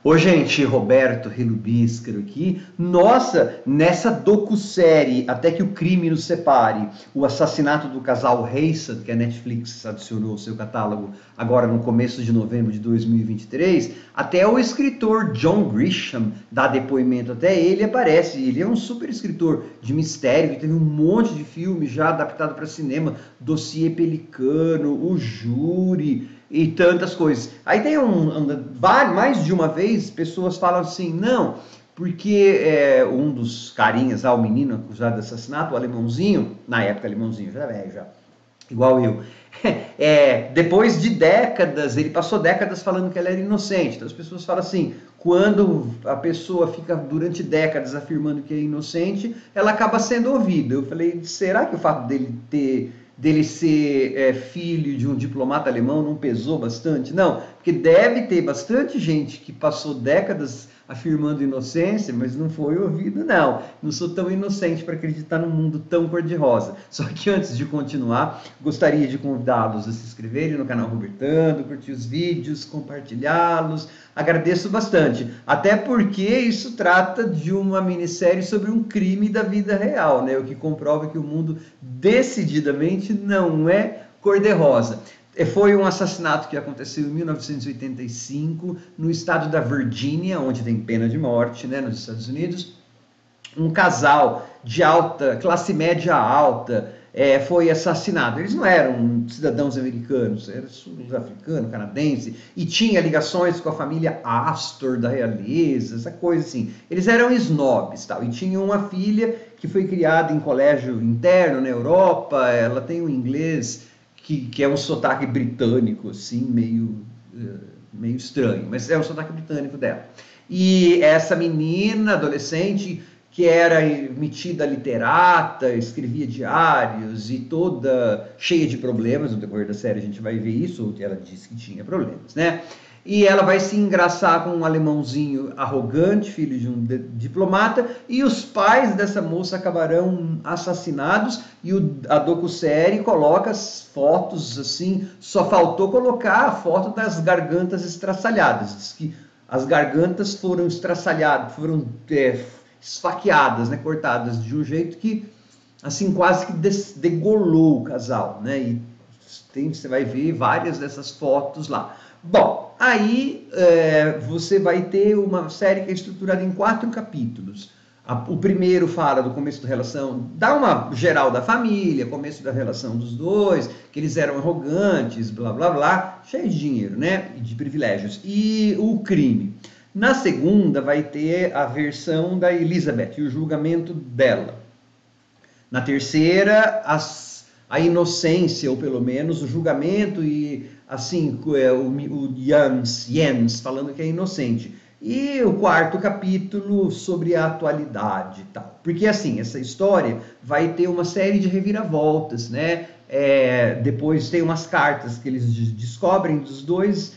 Ô, gente, Roberto Relubíscaro aqui. Nossa, nessa docu-série Até que o Crime nos Separe, o assassinato do casal Hayson, que a Netflix adicionou ao seu catálogo agora no começo de novembro de 2023, até o escritor John Grisham dá depoimento, até ele aparece. Ele é um super escritor de mistério, que teve um monte de filmes já adaptado para cinema, Dossiê Pelicano, O Júri e tantas coisas. Aí tem mais de uma vez, pessoas falam assim, não, porque um dos carinhas lá, o menino acusado de assassinato, o alemãozinho, na época alemãozinho, já velho, já, igual eu, depois de décadas, ele passou décadas falando que ela era inocente. Então as pessoas falam assim, quando a pessoa fica durante décadas afirmando que é inocente, ela acaba sendo ouvida. Eu falei, será que o fato dele ser filho de um diplomata alemão não pesou bastante? Não, porque deve ter bastante gente que passou décadas afirmando inocência, mas não foi ouvido, não. Não sou tão inocente para acreditar num mundo tão cor-de-rosa. Só que antes de continuar, gostaria de convidá-los a se inscreverem no canal Robertando, curtir os vídeos, compartilhá-los. Agradeço bastante, até porque isso trata de uma minissérie sobre um crime da vida real, né? O que comprova que o mundo decididamente não é cor-de-rosa. Foi um assassinato que aconteceu em 1985 no estado da Virgínia, onde tem pena de morte, né, nos Estados Unidos. Um casal de alta, classe média alta, foi assassinado. Eles não eram cidadãos americanos, eram sul-africano, canadense, e tinha ligações com a família Astor da realeza, essa coisa assim. Eles eram snobs, tal, e tinham uma filha que foi criada em colégio interno na Europa. Ela tem um inglês que é um sotaque britânico, assim, meio estranho, mas é o sotaque britânico dela. E essa menina, adolescente, que era metida literata, escrevia diários e toda cheia de problemas, no decorrer da série a gente vai ver isso, ela disse que tinha problemas, né? E ela vai se engraçar com um alemãozinho arrogante, filho de um diplomata, e os pais dessa moça acabarão assassinados, e a docu-série coloca as fotos assim, só faltou colocar a foto das gargantas estraçalhadas. Diz que as gargantas foram estraçalhadas, foram esfaqueadas, né, cortadas de um jeito que assim quase que degolou o casal, né? E você vai ver várias dessas fotos lá. Bom, aí você vai ter uma série que é estruturada em 4 capítulos. O primeiro fala do começo da relação, dá uma geral da família, começo da relação dos dois, que eles eram arrogantes, blá blá blá, cheio de dinheiro, né? E de privilégios. E o crime. Na segunda vai ter a versão da Elizabeth e o julgamento dela. Na terceira, a inocência, ou pelo menos o julgamento e assim o Jens falando que é inocente. E o 4º capítulo sobre a atualidade e tal. Porque assim, essa história vai ter uma série de reviravoltas, né? Depois tem umas cartas que eles descobrem dos dois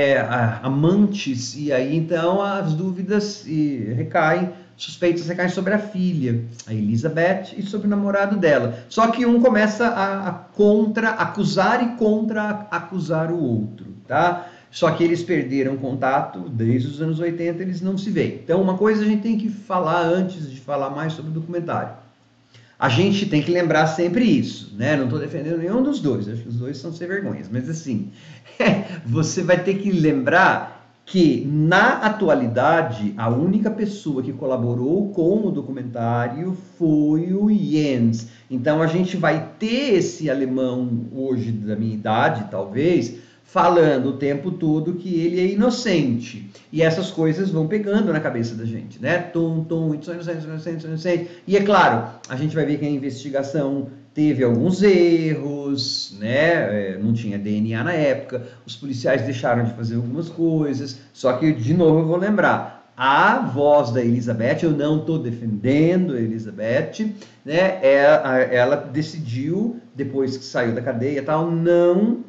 amantes, e aí então as dúvidas recaem, suspeitas recaem sobre a filha, a Elizabeth, e sobre o namorado dela. Só que um começa a acusar e contra-acusar o outro, tá? Só que eles perderam contato desde os anos 80, eles não se veem. Então uma coisa a gente tem que falar antes de falar mais sobre o documentário. A gente tem que lembrar sempre isso, né? Não estou defendendo nenhum dos dois, acho que os dois são sem vergonhas, mas assim, você vai ter que lembrar que na atualidade a única pessoa que colaborou com o documentário foi o Jens. Então a gente vai ter esse alemão hoje da minha idade, talvez, falando o tempo todo que ele é inocente. E essas coisas vão pegando na cabeça da gente, né? Inocente. E é claro, a gente vai ver que a investigação teve alguns erros, né? Não tinha DNA na época, os policiais deixaram de fazer algumas coisas, só que, de novo, eu vou lembrar, a voz da Elizabeth, eu não estou defendendo a Elizabeth, né? Ela decidiu, depois que saiu da cadeia e tal, não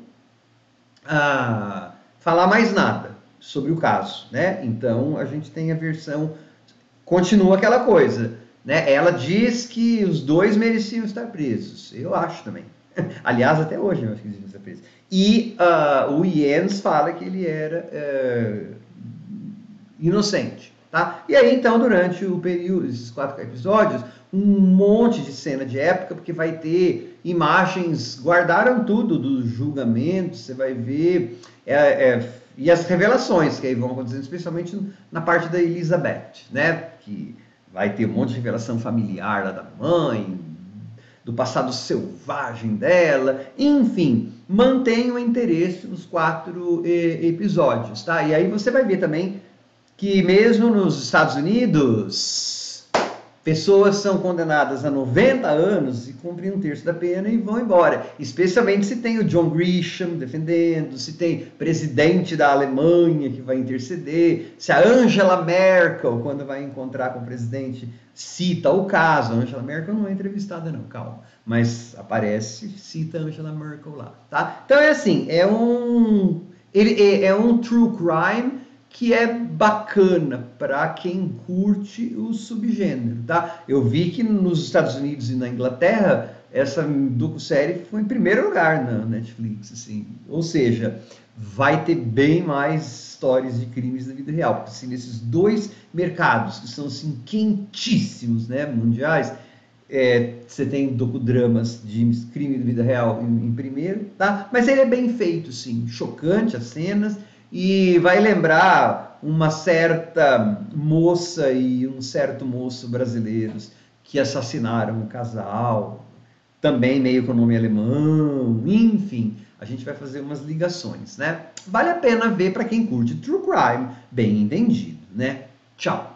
falar mais nada sobre o caso, né? Então a gente tem a versão, continua aquela coisa, né? Ela diz que os dois mereciam estar presos, eu acho também. Aliás, até hoje eu acho que eles deveriam estar presos. E o Jens fala que ele era inocente, tá? E aí, então, durante o período, esses 4 episódios, um monte de cena de época, porque vai ter imagens, guardaram tudo do julgamento, você vai ver, e as revelações que aí vão acontecendo, especialmente na parte da Elizabeth, né? Que vai ter um monte de revelação familiar lá da mãe, do passado selvagem dela, enfim, mantenha o interesse nos 4 episódios, tá? E aí você vai ver também que mesmo nos Estados Unidos, pessoas são condenadas a 90 anos e cumprem 1/3 da pena e vão embora. Especialmente se tem o John Grisham defendendo, se tem presidente da Alemanha que vai interceder, se a Angela Merkel, quando vai encontrar com o presidente, cita o caso. A Angela Merkel não é entrevistada não, calma. Mas aparece, cita a Angela Merkel lá, tá? Então é assim, é um true crime que é bacana para quem curte o subgênero, tá? Eu vi que nos Estados Unidos e na Inglaterra essa docu-série foi em primeiro lugar na Netflix, assim. Ou seja, vai ter bem mais histórias de crimes da vida real, porque assim, nesses 2 mercados que são assim quentíssimos, né, mundiais, você tem docudramas de crime da vida real em primeiro, tá? Mas ele é bem feito, sim, chocante as cenas. E vai lembrar uma certa moça e um certo moço brasileiros que assassinaram um casal, também meio com nome alemão, enfim, a gente vai fazer umas ligações, né? Vale a pena ver para quem curte true crime, bem entendido, né? Tchau!